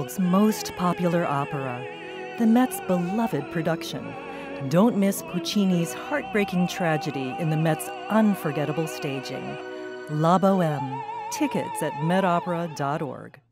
world's most popular opera, the Met's beloved production. Don't miss Puccini's heartbreaking tragedy in the Met's unforgettable staging. La Bohème. Tickets at metopera.org.